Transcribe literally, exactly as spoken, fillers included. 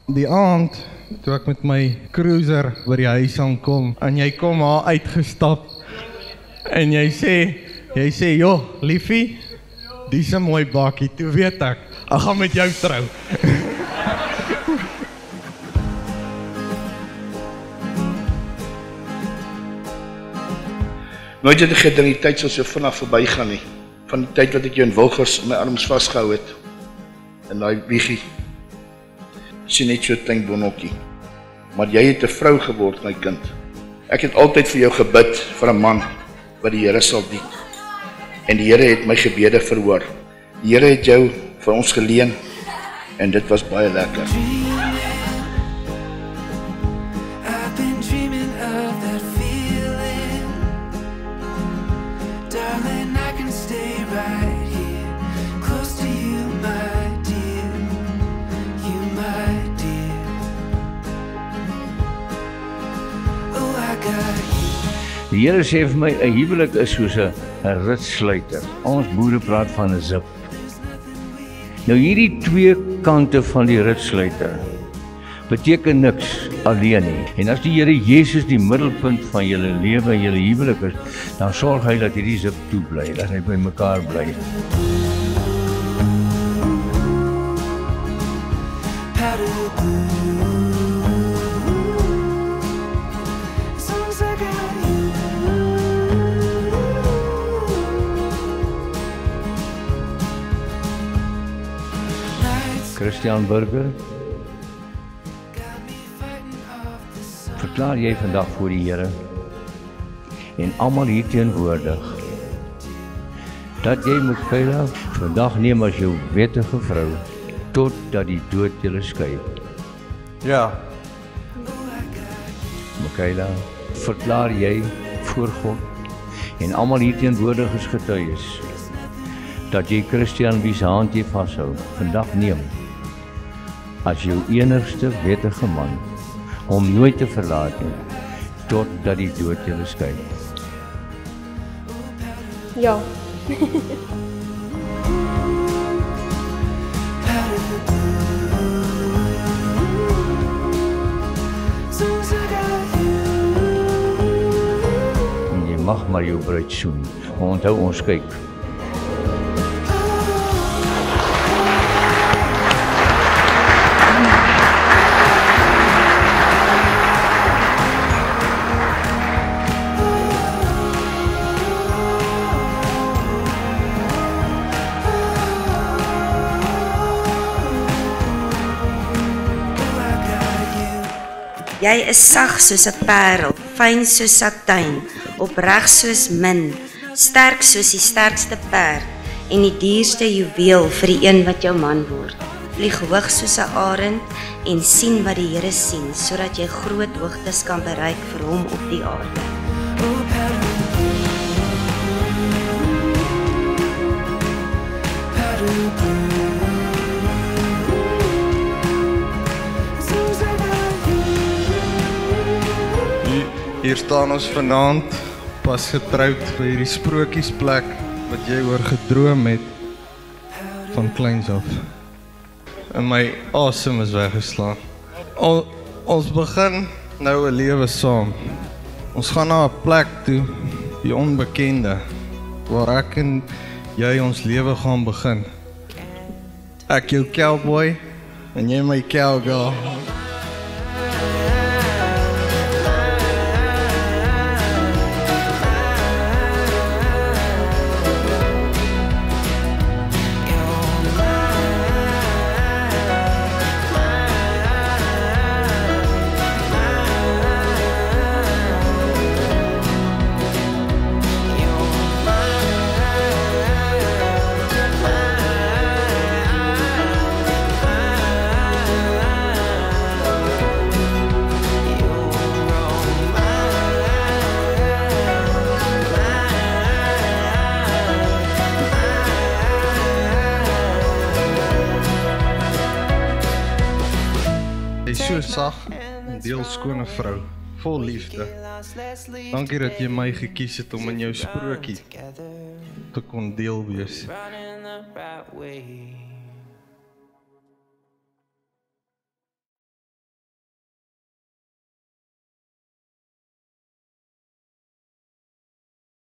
Die aand, toe ek met my cruiser by die huis aankom, en jy kom haar uitgestap, en jy sê, jy sê, joh, liefie, die is 'n mooi bakkie, toe weet ek, ek gaan met jou trou. Nooit het ek gedink die tyd sal so vinnig verbygaan nie. Van die tyd wat ek jou in Wilgers in my arms vasgehou het. In daai wieggie. Sien net so 'n klein bonnetjie. Maar jy het 'n vrou geword, my kind. Ek het altyd vir jou gebid vir 'n man wat die Here sal dien. En die Here het my gebede verhoor. Die Here het jou vir ons geleen en dit was baie lekker. Die Here sê vir my, 'n huwelik is soos 'n ritsluiter. Ons boere praat van 'n zip. Nou hierdie twee kante van die ritsluiter beteken niks alleen nie. En as die Here Jesus die middelpunt van julle lewe en julle huwelik is, dan sorg hy dat hierdie zip toe bly, dat hy by mekaar bly. Christian Burger, verklaar jy vandag voor die Here en almal hier teenwoordig dat jy Mikayla vandag neem as jou wettige vrou totdat die dood julle skei? Ja. Mikayla, verklaar jy voor God en almal hier teenwoordig is getuies dat jy Christian wie se hand jy vashou vandag neem as jou enigste wettige man, om nooit te verlaat nie, totdat die dood julle skei? Ja. En jy mag maar jou bruid soen, onthou ons kyk. Jy is sag soos 'n parel, fyn soos satijn, opreg soos min, sterk soos die sterkste perd en die duurste juweel vir die een wat jou man word. Vlieg hoog soos 'n arend en sien wat die Here sien, sodat jy groot hoogtes kan bereik vir hom op die aarde. Hier staan ons vanaand, pas getroud by hierdie sprokiesplek wat jy oor gedroom het van kleins af. En my asem is weggeslaan. Al, ons begin nou 'n lewe saam. Ons gaan na 'n plek toe, die onbekende, waar ek en jy ons lewe gaan begin. Ek jou cowboy en jy my cowgirl. So sag en deel skone vrou, vol liefde. Dankie dat jy my gekies het om in jou sprokie te kon deel wees.